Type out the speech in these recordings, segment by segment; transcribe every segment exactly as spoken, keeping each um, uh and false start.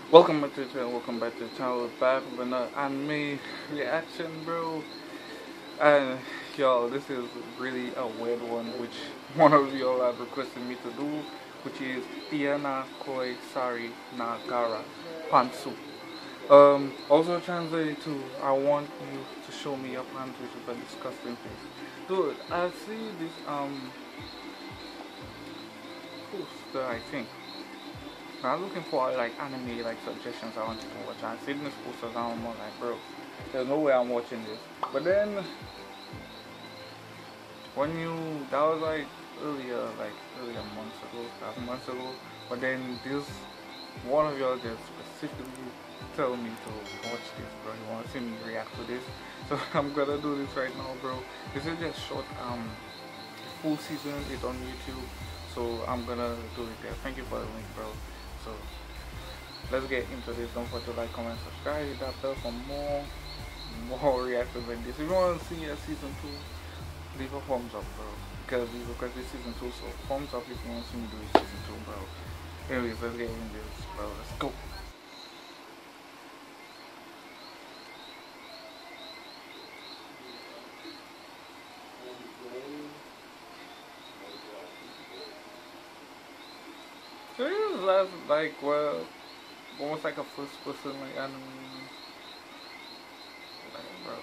Welcome back to the channel, welcome back to the channel, back with another anime reaction, bro. And y'all, this is really a weird one, which one of y'all have requested me to do, which is Diana Koi Sari Nagara Pantsu. Um, also translated to, I want you to show me your pants, which is a disgusting thing. Dude, I see this, um, poster, I think. I'm looking for like anime like suggestions I want to watch. I see this posters and I'm like, bro, there's no way I'm watching this. But then when you that was like earlier, like earlier months ago, half months ago. But then this one of y'all just specifically tell me to watch this, bro. You want to see me react to this, so I'm gonna do this right now, bro. This is just short. Um, full season is on YouTube, so I'm gonna do it there. Thank you for the link, bro. So let's get into this. Don't forget to like, comment, subscribe, hit that bell for more more reactions like this. If you want to see a season two, leave a thumbs up, bro. Because we requested season two, so thumbs up if you want to see me do season two, bro. Anyways, let's get into this, bro. Let's go. So this is last like well, almost like a first person like anime, like, bro.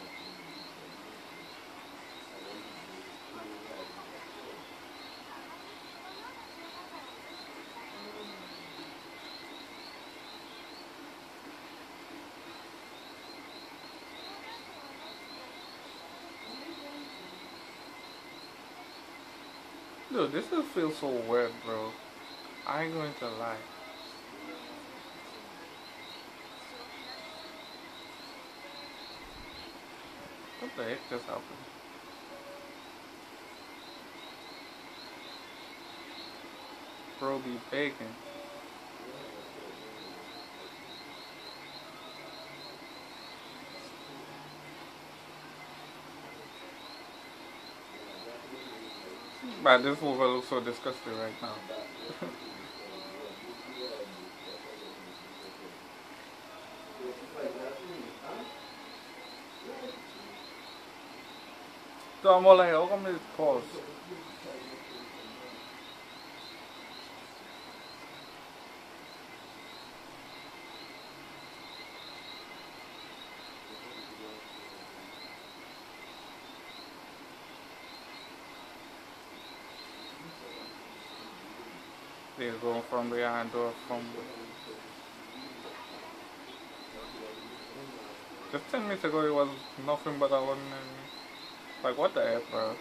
Dude, this just feels so weird, bro. I ain't going to lie. What the heck just happened? Bro be begging. Man, this movie looks so disgusting right now. So I'm all like, how come it's paused? They're going from behind door from just ten minutes ago it was nothing but a ordinary. Like what the heck, bro?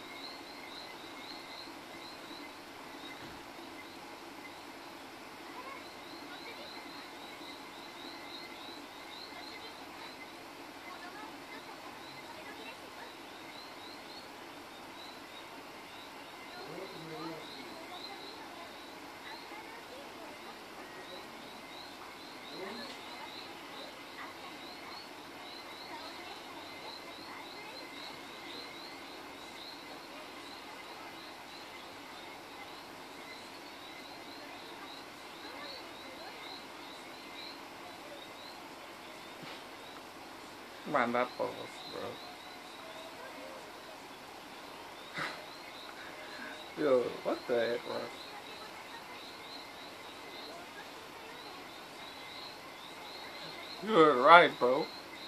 Man, that pause, bro. Yo, what the heck, bro? You're right, bro.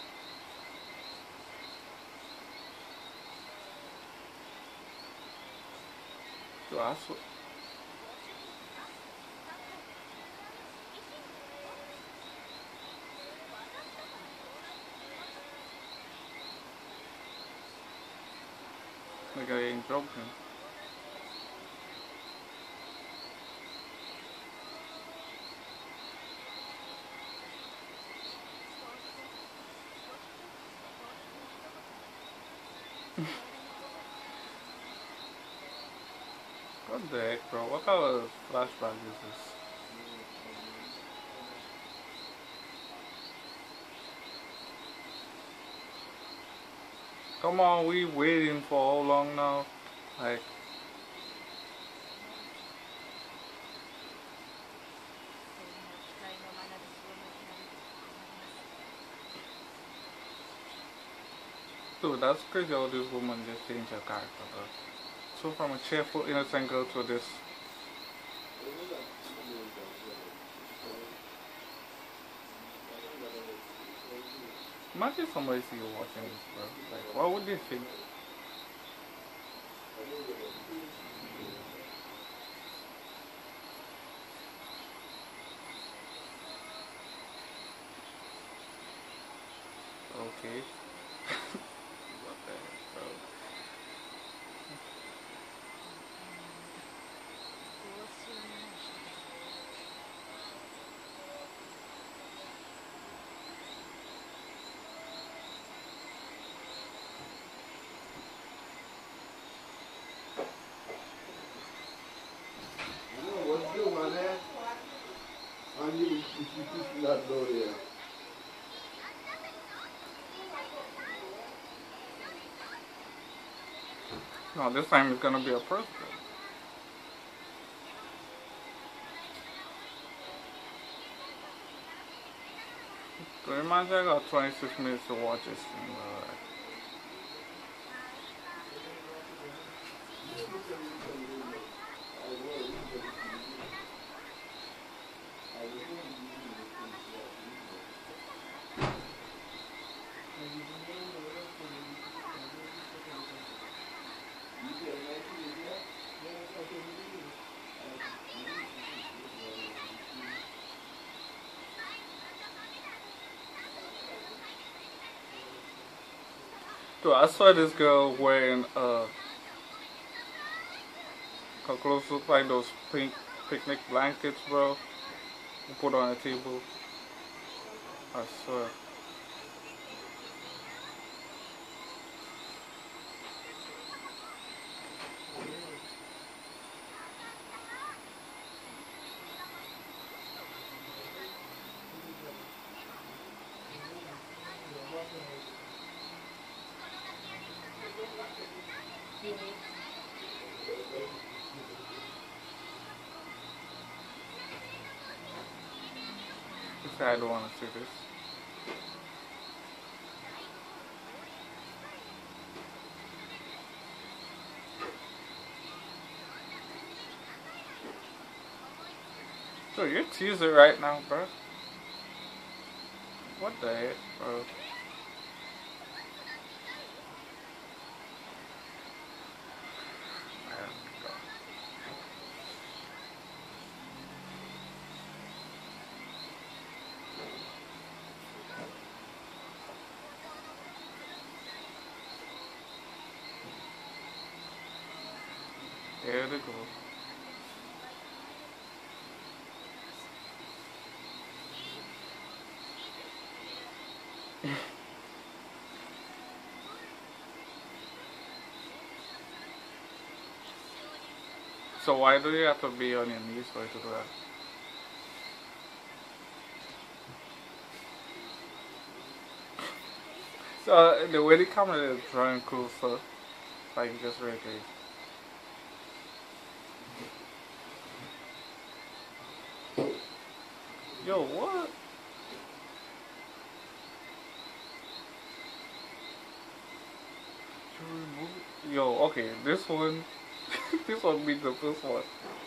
Yo, I swear. Like I ain't joking. What the heck, bro? What kind of flashback is this? Come on, we waiting for how long now? Like, Dude, that's crazy how this woman just changed her character, bro. So from a cheerful, innocent girl to this. Imagine somebody see you watching this, bro. Like, what would they think? Okay. What the heck, bro? No, this time it's gonna be a person. So imagine I got twenty-six minutes to watch this thing, bro. Dude, I saw this girl wearing uh, her clothes look like those pink picnic blankets, bro. You put on a table. I swear. She said I don't want to see this. So you're teasing right now, bro. What the heck, bro? There they go. So why do you have to be on your knees for it to do that? So uh, the way the camera is drawing closer, like just right there. Yo, what? You remove it? Yo, okay, this one, this one beats the first one.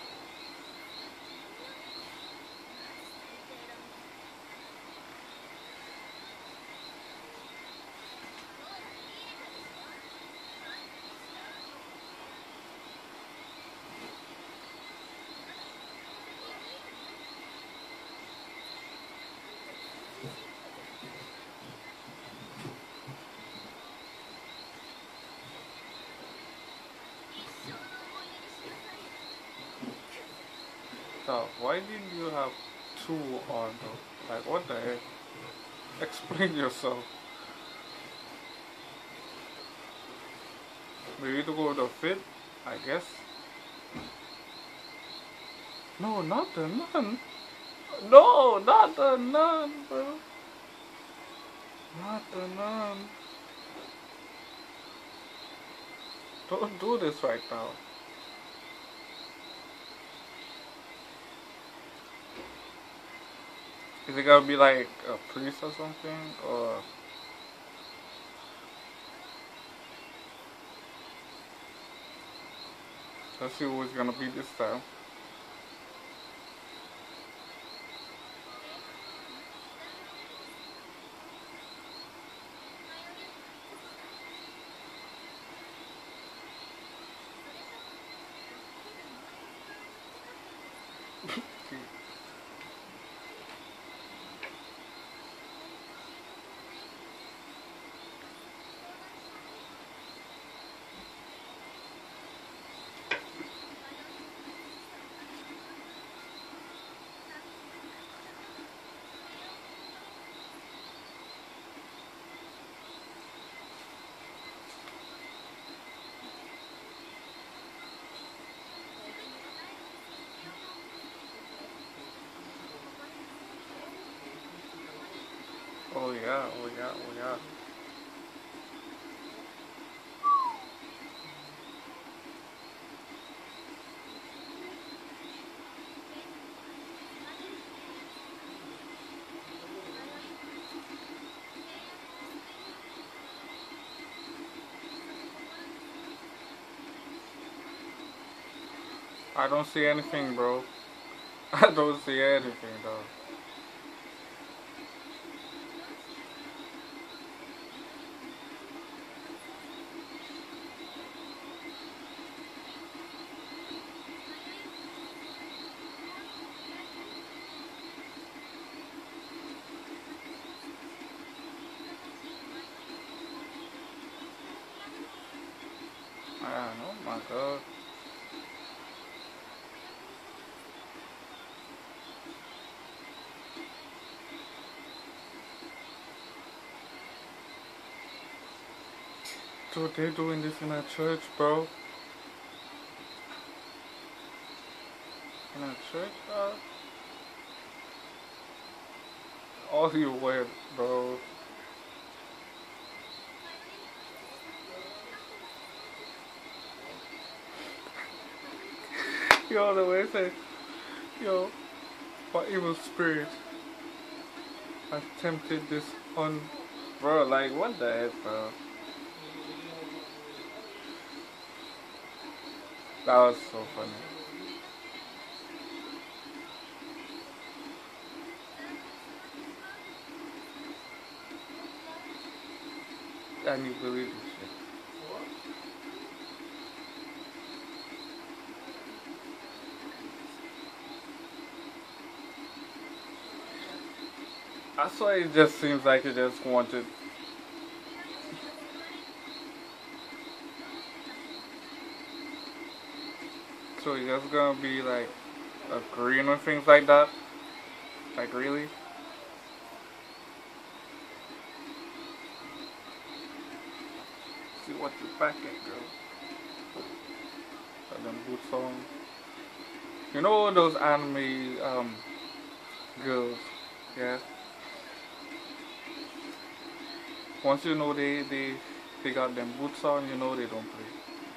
So why did you have two on though? Like what the heck? Explain yourself. Maybe to go with the fit, I guess. No, not the nun. No, not the nun, bro. Not the nun. Don't do this right now. Is it gonna be like a priest or something? Or Let's see who it's gonna be this time. Oh yeah, oh yeah, oh yeah. I don't see anything, bro. I don't see anything, though. Man, oh my god. Dude, they're doing this in a church, bro. In a church, bro. All you wear, bro. Yo, the way it says, yo, what evil spirit has tempted this on, bro? Like, what the heck, bro? That was so funny. And you believe this shit. I swear it just seems like it just wanted. So it's just gonna be like agreeing with things like that? Like, really? See what you back at, girl. Got them good songs. You know those anime um girls, yeah? Once you know they they they got them boots on, you know they don't play.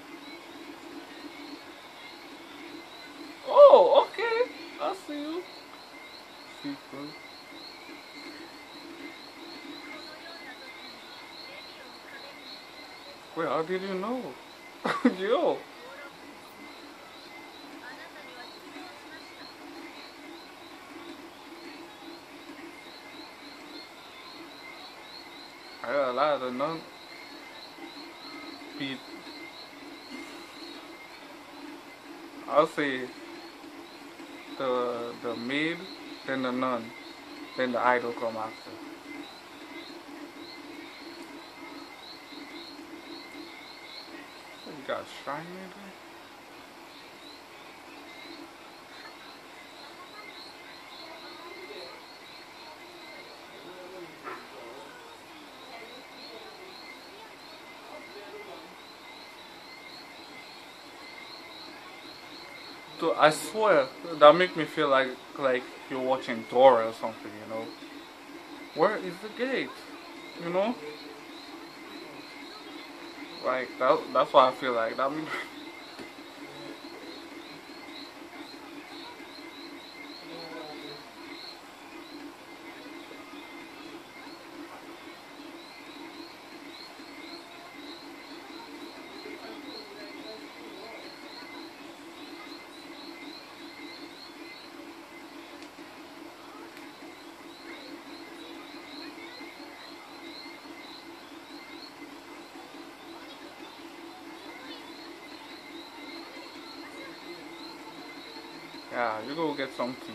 Oh, okay. I see you. See, bro. Wait, how did you know? Yo. I got a lot of non beat. I'll say the the maid, then the nun, then the idol come after. You got shrine in there? Dude, I swear that make me feel like like you're watching Dora or something, you know? Where is the gate? You know? Like that that's what I feel like. That make, Yeah, you go get some tea.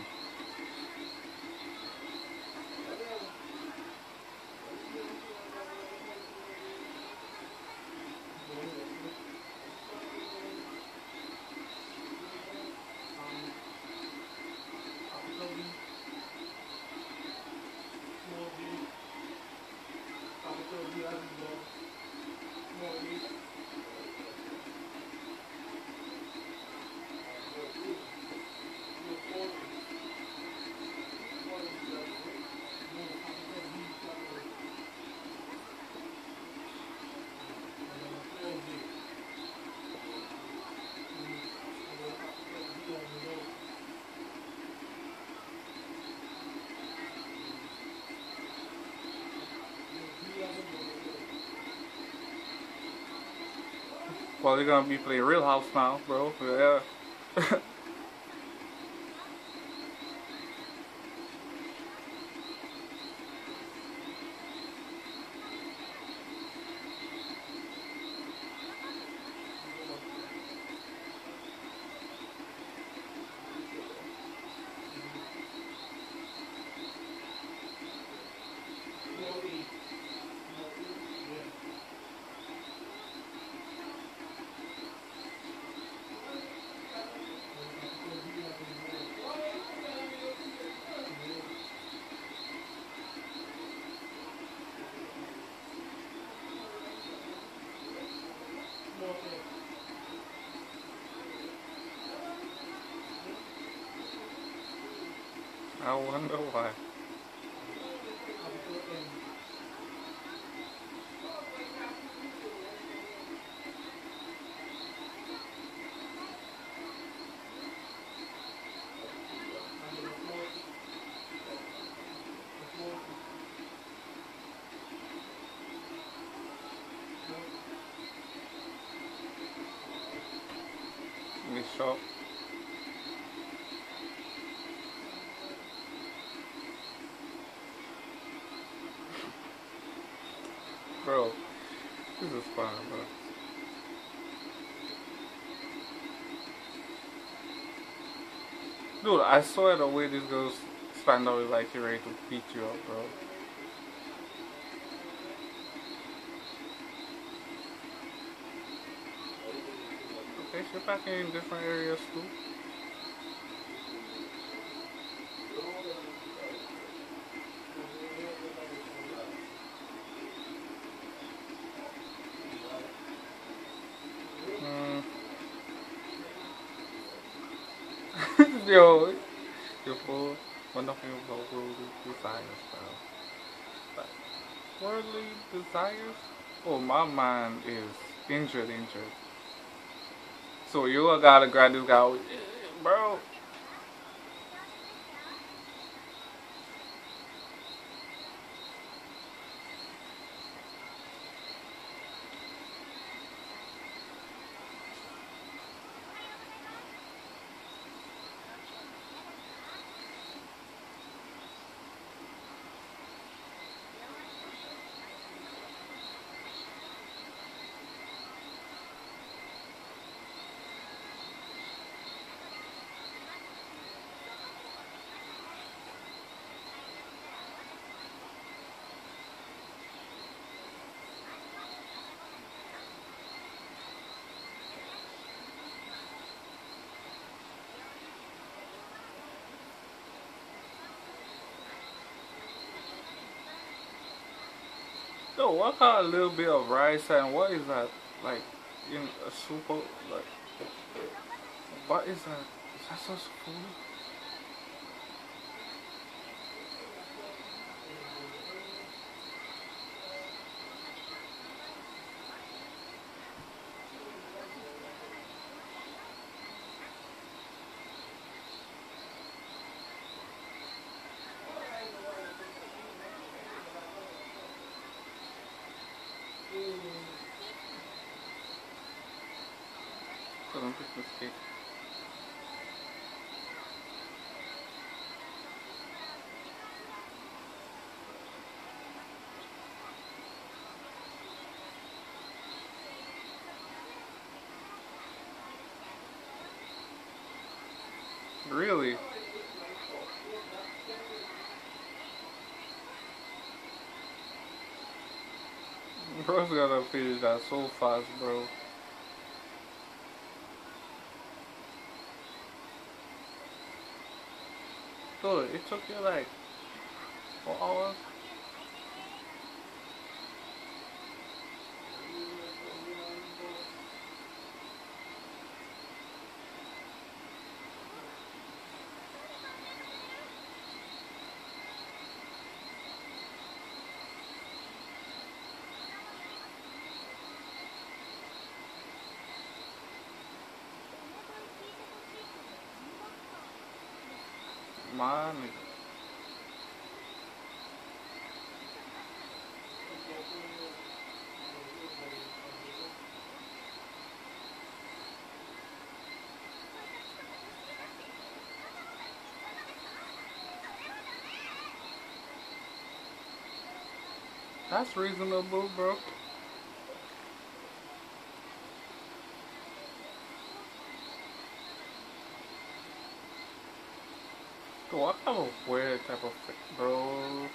Well, they're gonna be playing Real House now, bro. Yeah. I wonder why. Miss Shop. Bro, this is fun, bro. Dude, I saw the way these girls stand up like you're ready to beat you up, bro. Okay, she's back in different areas too. Mm. Yo, yo, fool. One nothing about worldly desires, bro. Like, worldly desires? Oh, my mind is injured, injured. So you gotta grab this guy, bro. Yo, what got a little bit of rice and what is that? Like in a soup? Like what is that? Is that sauce food? Southern Christmas cake. Really? Bro's gotta finish that so fast, bro. Dude, it took you like four hours? Man, that's reasonable, bro. Dude, what kind of weird type of thing, bro?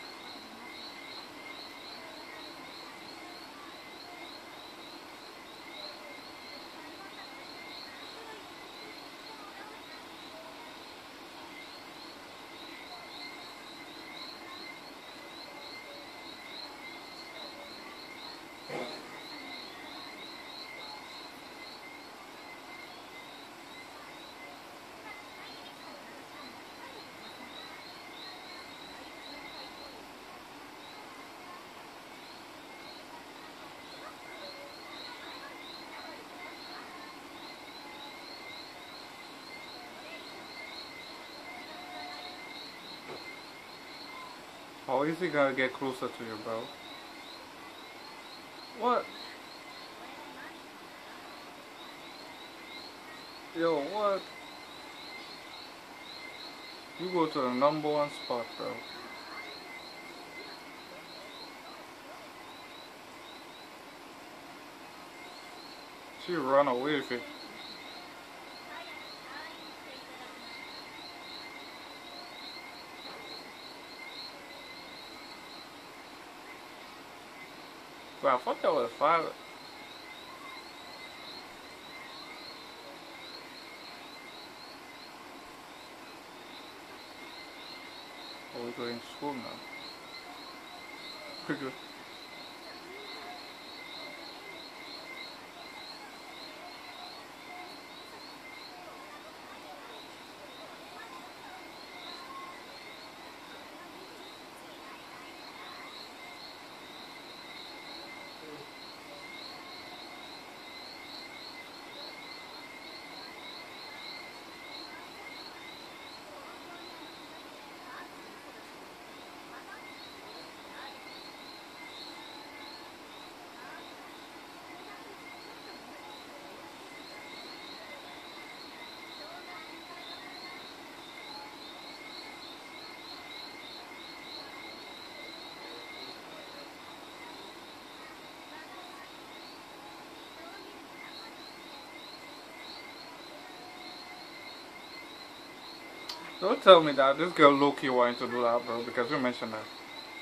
How is he gonna get closer to you, bro? What? Yo, what? You go to the number one spot, bro. She run away with it. Bro, I thought that was five. Oh, we going to school now. Pretty good. Don't tell me that this girl low-key wanting to do that, bro, because you mentioned that.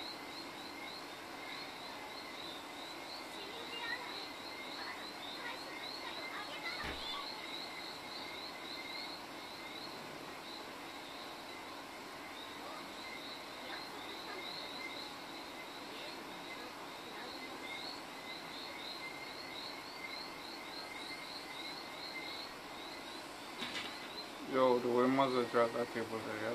Yo, the way mother dropped that table there, yeah.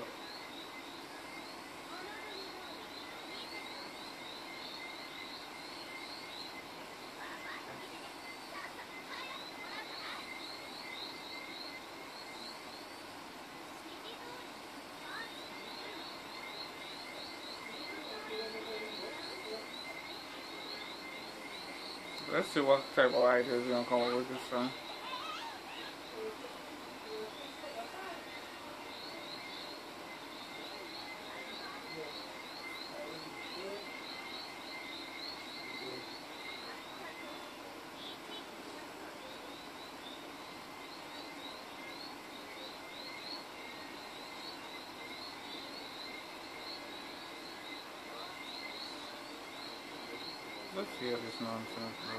Let's see what type of ideas you're gonna come up with this time. Let's hear this nonsense, bro.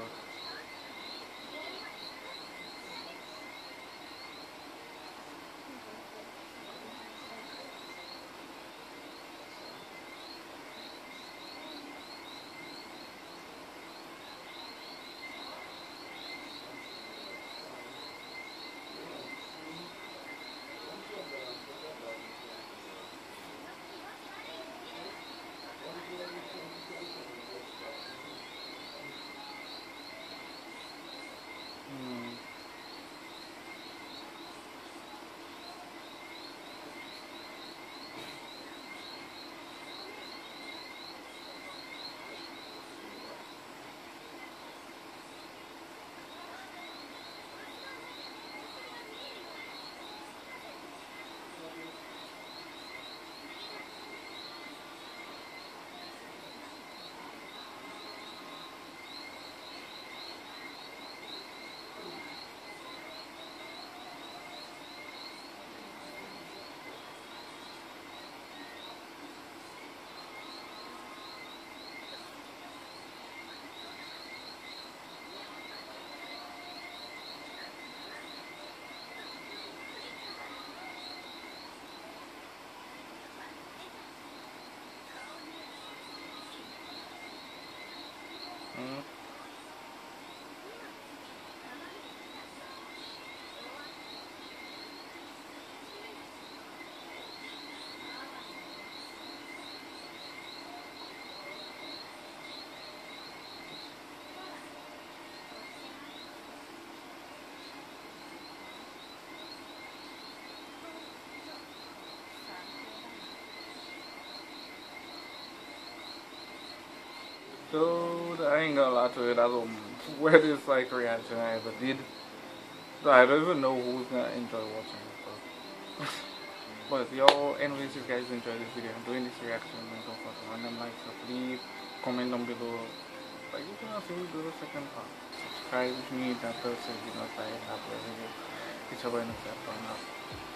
Hmm. Hmm. Dude, I ain't gonna lie to it. That's the weirdest like reaction I ever did. I don't even know who's gonna enjoy watching this stuff. But y'all, anyways, if you guys enjoy this video, I'm doing this reaction and don't forget to random like, so leave comment down below. Like you can also do the second part. Subscribe if you need that person, you know, if I have a video. It's a bonus.